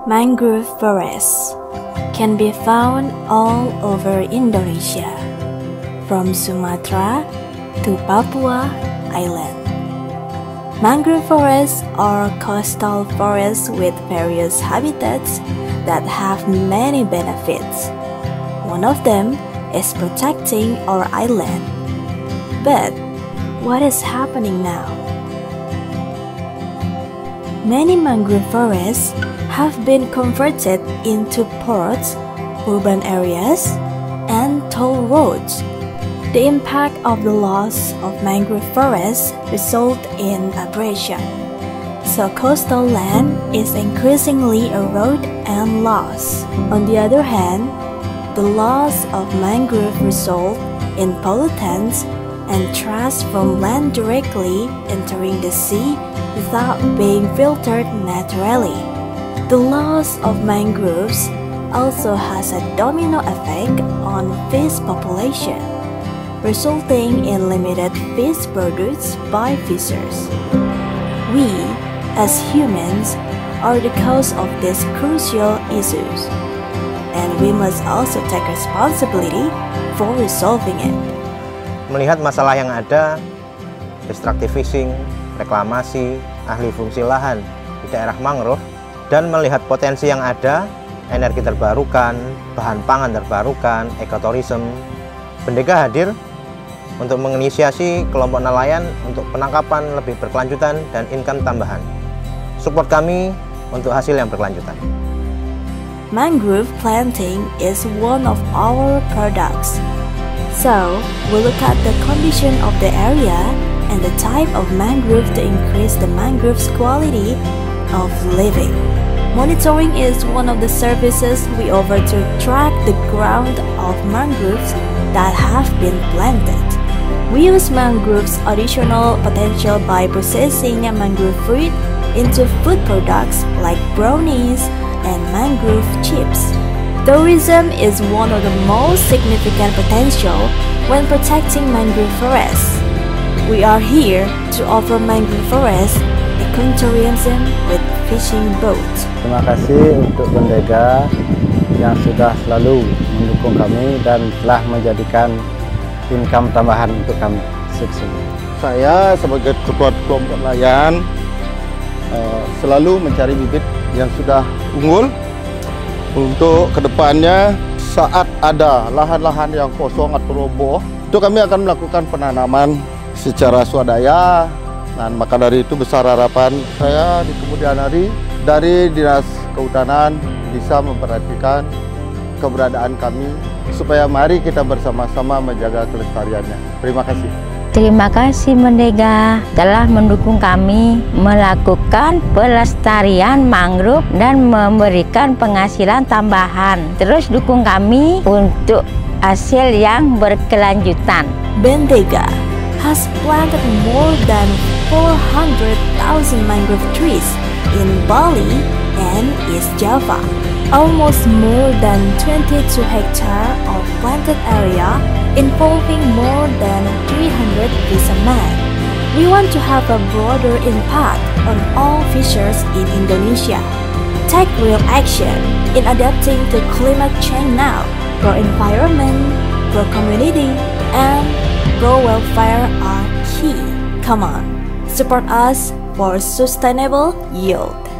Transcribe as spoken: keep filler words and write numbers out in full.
Mangrove forests can be found all over Indonesia, from Sumatra to Papua Island. Mangrove forests are coastal forests with various habitats that have many benefits. One of them is protecting our island. But what is happening now? Many mangrove forests have been converted into ports, urban areas, and toll roads. The impact of the loss of mangrove forests result in abrasion, so coastal land is increasingly eroded and lost. On the other hand, the loss of mangrove result in pollutants and trash from land directly entering the sea without being filtered naturally. The loss of mangroves also has a domino effect on fish population, resulting in limited fish produced by fishers. We, as humans, are the cause of these crucial issues, and we must also take responsibility for resolving it. Melihat masalah yang ada, destructive fishing, reklamasi, ahli fungsi lahan di daerah mangrove, dan melihat potensi yang ada, energi terbarukan, bahan pangan terbarukan, ekoturism, Bendega hadir untuk menginisiasi kelompok nelayan untuk penangkapan lebih berkelanjutan dan income tambahan. Support kami untuk hasil yang berkelanjutan. Mangrove planting is one of our products. So, we look at the condition of the area and the type of mangrove to increase the mangrove's quality of living. Monitoring is one of the services we offer to track the ground of mangroves that have been planted. We use mangroves' additional potential by processing mangrove fruit into food products like brownies and mangrove chips. Tourism is one of the most significant potential when protecting mangrove forests. We are here to offer mangrove forest ecotourism with fishing boats. Terima kasih untuk Bendega yang sudah selalu mendukung kami dan telah menjadikan income tambahan untuk kami. Sukses. Saya sebagai ketua kelompok nelayan uh, selalu mencari bibit yang sudah unggul untuk kedepannya saat ada lahan-lahan yang kosong atau roboh, itu kami akan melakukan penanaman secara swadaya. Dan maka dari itu besar harapan saya di kemudian hari dari Dinas Kehutanan bisa memperhatikan keberadaan kami supaya mari kita bersama-sama menjaga kelestariannya. Terima kasih. Terima kasih Bendega telah mendukung kami melakukan pelestarian mangrove dan memberikan penghasilan tambahan. Terus dukung kami untuk hasil yang berkelanjutan. Bendega has planted more than four hundred thousand mangrove trees in Bali and East Java. Almost more than twenty-two hectares of planted area involving more than three hundred fishermen. We want to have a broader impact on all fishers in Indonesia. Take real action in adapting to climate change now. Pro environment, pro community, and pro welfare are key. Come on, support us for sustainable yield.